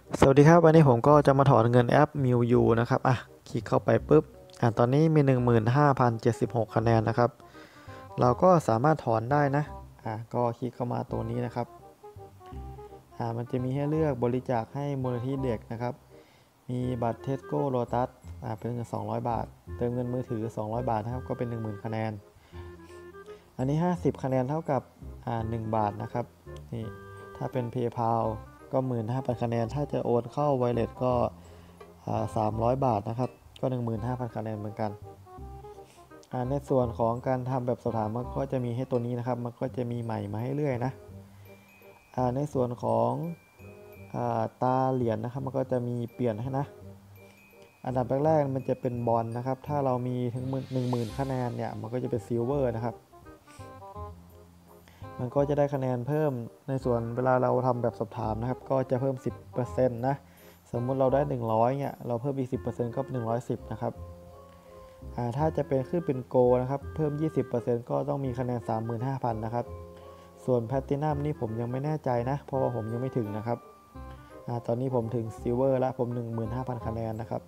สวัสดีครับวันนี้ผมก็จะมาถอนเงินแอป MiuU นะครับคลิกเข้าไปปุ๊บตอนนี้มี15,076คะแนนนะครับเราก็สามารถถอนได้นะก็คลิกเข้ามาตัวนี้นะครับมันจะมีให้เลือกบริจาคให้มูลนิธิเด็กนะครับมีบัตรเทสโก้โลตัสเป็นเงิน200 บาทเติมเงินมือถือ200 บาทนะครับก็เป็น10,000คะแนนอันนี้50คะแนนเท่ากับ1บาทนะครับนี่ถ้าเป็น PayPal ก็15,000คะแนนถ้าจะโอนเข้า Wallet ก็300 บาทนะครับก็15,000คะแนนเหมือนกันในส่วนของการทำแบบสอบถามมันก็จะมีให้ตัวนี้นะครับมันก็จะมีใหม่มาให้เรื่อยนะในส่วนของตาเหรียญนะครับมันก็จะมีเปลี่ยนให้นะอันดับแรกๆมันจะเป็นบอลนะครับถ้าเรามีถึง10,000คะแนนเนี่ยมันก็จะเป็นซิลเวอร์นะครับมันก็จะได้คะแนนเพิ่มในส่วนเวลาเราทำแบบสอบถามนะครับก็จะเพิ่ม 10% นะสมมุติเราได้100เนี่ยเราเพิ่มอีก 10% ก็110นะครับถ้าจะเป็นขึ้นเป็นโกนะครับเพิ่ม 20% ก็ต้องมีคะแนน 35,000 นะครับส่วนแพลตินัมนี่ผมยังไม่แน่ใจนะเพราะว่าผมยังไม่ถึงนะครับตอนนี้ผมถึงซิลเวอร์แล้วผม 15,000 คะแนนนะครับ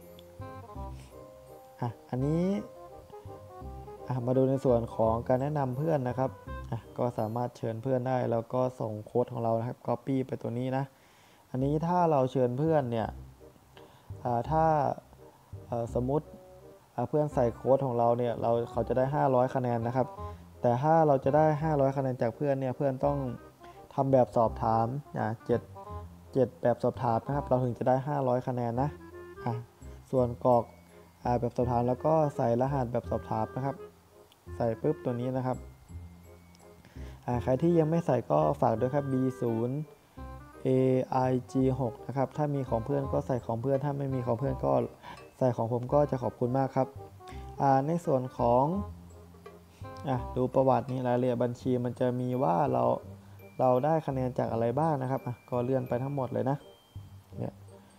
อันนี้มาดูในส่วนของการแนะนำเพื่อนนะครับก็สามารถเชิญเพื่อนได้แล้วก็ส่งโค้ดของเรานะครับ Copy ไปตัวนี้นะอันนี้ถ้าเราเชิญเพื่อนเนี่ยถ้าสมมุติเพื่อนใส่โค้ดของเราเนี่ยเขาจะได้500คะแนนนะครับแต่ถ้าเราจะได้500คะแนนจากเพื่อนเนี่ยเพื่อนต้องทำแบบสอบถาม7แบบสอบถามนะครับเราถึงจะได้500คะแนนนะส่วนกรอกแบบสอบถามแล้วก็ใส่รหัสแบบสอบถามนะครับใส่ปุ๊บตัวนี้นะครับใครที่ยังไม่ใส่ก็ฝากด้วยครับ B0 AIG6 นะครับถ้ามีของเพื่อนก็ใส่ของเพื่อนถ้าไม่มีของเพื่อนก็ใส่ของผมก็จะขอบคุณมากครับในส่วนของดูประวัตินี้รายละเอียดบัญชีมันจะมีว่าเราได้คะแนนจากอะไรบ้างนะครับก็เลื่อนไปทั้งหมดเลยนะเนี่ย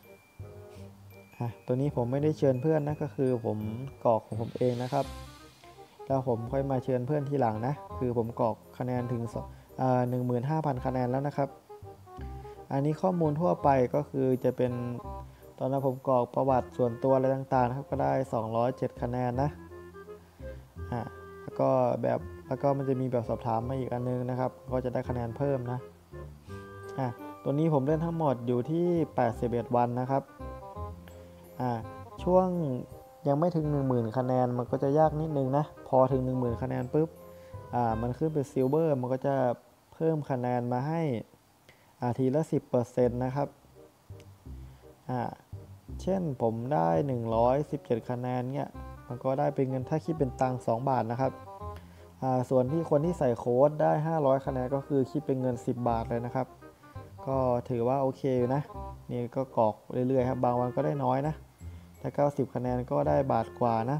ตัวนี้ผมไม่ได้เชิญเพื่อนนะก็คือผมกรอกของผมเองนะครับแล้วผมค่อยมาเชิญเพื่อนทีหลังนะคือผมกรอกคะแนนถึง15,000คะแนนแล้วนะครับอันนี้ข้อมูลทั่วไปก็คือจะเป็นตอนนั้นผมกรอกประวัติส่วนตัวอะไรต่างๆนะครับก็ได้207คะแนนนะแล้วก็มันจะมีแบบสอบถามมาอีกอันนึงนะครับก็จะได้คะแนนเพิ่มนะตัวนี้ผมเล่นทั้งหมดอยู่ที่81วันนะครับช่วงยังไม่ถึง10,000คะแนนมันก็จะยากนิดนึงนะพอถึง10,000คะแนนปุ๊บมันขึ้นเป็นซิลเวอร์มันก็จะเพิ่มคะแนนมาให้ทีละ 10% นะครับเช่นผมได้117คะแนนเนี่ยมันก็ได้เป็นเงินถ้าคิดเป็นตังค์2บาทนะครับส่วนที่คนที่ใส่โค้ดได้500คะแนนก็คือคิดเป็นเงิน10บาทเลยนะครับก็ถือว่าโอเคอยู่นะนี่ก็กรอกเรื่อยๆครับบางวันก็ได้น้อยนะถ้า90คะแนนก็ได้บาทกว่านะ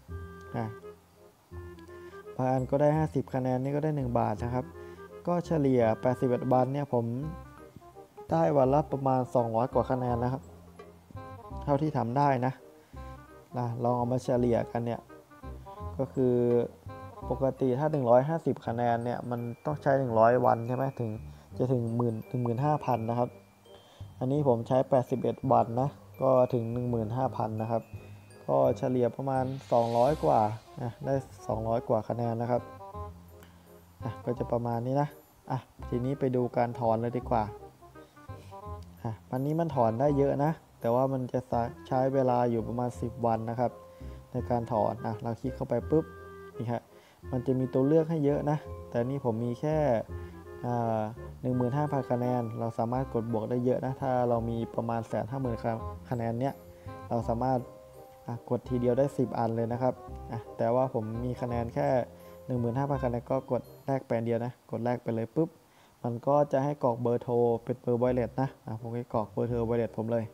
บางอันก็ได้50คะแนนนี่ก็ได้1บาทนะครับก็เฉลี่ย81วันเนี่ยผมได้วันละประมาณ200กว่าคะแนนนะครับเท่าที่ทำได้นะลองเอามาเฉลี่ยกันเนี่ยก็คือปกติถ้า150คะแนนเนี่ยมันต้องใช้100วันใช่ไหมถึงจะถึง15,000นะครับอันนี้ผมใช้81วันนะก็ถึง15,000นะครับก็เฉลี่ยประมาณ200กว่าได้200กว่าคะแนนนะครับก็จะประมาณนี้นะทีนี้ไปดูการถอนเลยดีกว่าวันนี้มันถอนได้เยอะนะแต่ว่ามันจะใช้เวลาอยู่ประมาณ10วันนะครับในการถอนเราคลิกเข้าไปปุ๊บนี่ฮะมันจะมีตัวเลือกให้เยอะนะแต่นี่ผมมีแค่15,000คะแนนเราสามารถกดบวกได้เยอะนะถ้าเรามีประมาณ150,000คะแนนเนี้ยเราสามารถกดทีเดียวได้10อันเลยนะครับแต่ว่าผมมีคะแนนแค่15,000คะแนนก็กดแลกไปอันเดียวนะกดแลกไปเลยปุ๊บมันก็จะให้กรอกเบอร์โทรเป็นเบอร์ไวเลสนะผมก็กรอกเบอร์โทรไวเลสผมเลย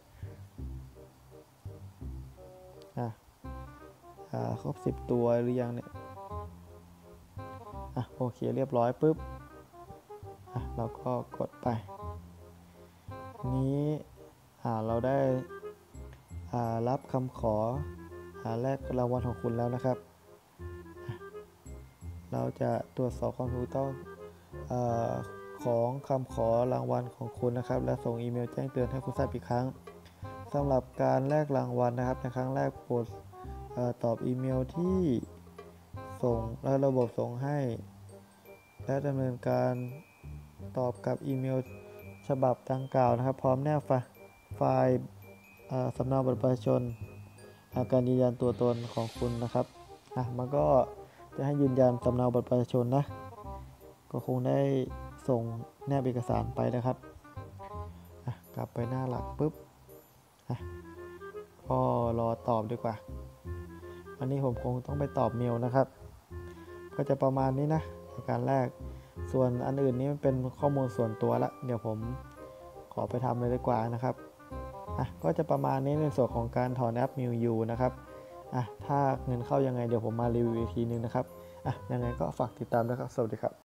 ครบ10ตัวหรือยังเนี่ยโอเคเรียบร้อยปุ๊บเราก็กดไปนี้เราได้รับคำขอแลกรางวัลของคุณแล้วนะครับเราจะตรวจสอบความถูกต้องของคำขอรางวัลของคุณนะครับและส่งอีเมลแจ้งเตือนให้คุณทราบอีกครั้งสำหรับการแลกรางวัลนะครับในครั้งแรกโปรดตอบอีเมลที่ส่งและระบบส่งให้และดำเนินการตอบกับอีเมลฉบับดังกล่าวนะครับพร้อมแนบไฟล์สำเนาบัตรประชาชนการยืนยันตัวตนของคุณนะครับมันก็จะให้ยืนยันสำเนาบัตรประชาชนนะก็คงได้ส่งแนบเอกสารไปนะครับกลับไปหน้าหลักปุ๊บก็รอตอบดีกว่าอันนี้ผมคงต้องไปตอบเมลนะครับก็จะประมาณนี้นะในการแรกส่วนอันอื่นนี้มันเป็นข้อมูลส่วนตัวละเดี๋ยวผมขอไปทำเลยดีกว่านะครับก็จะประมาณนี้ในส่วนของการถอนแอป MIUI นะครับถ้าเงินเข้ายังไงเดี๋ยวผมมารีวิวอีกทีนึงนะครับยังไงก็ฝากติดตามด้วยครับสวัสดีครับ